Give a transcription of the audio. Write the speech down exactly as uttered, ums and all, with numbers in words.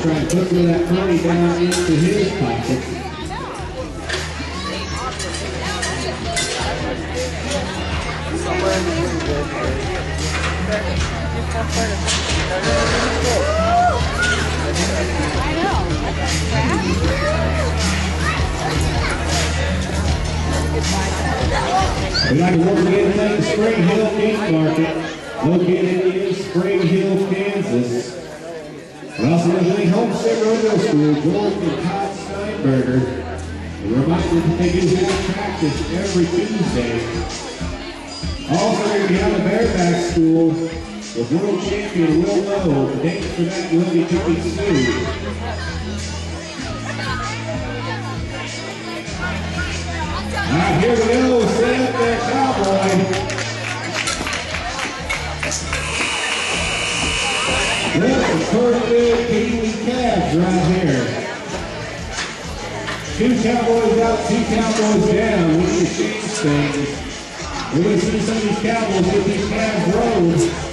Try and put some of that money down into his pocket. We'd like to work again at the Spring Hill Meat Market, located in Spring Hill, Kansas. We also represent Homestead Rodeo School, George and Todd Steinberger. A reminder that they do have practice every Tuesday. Also, we're going to be on the Bareback School with world champion Will Lowe. The dates for that will be coming soon. All right, here we go. Set up there, Cowboy. That's the first big Kiwi calves right here. Two Cowboys out, two Cowboys down. We need to change things. We're going to see some of these Cowboys get these calves rode.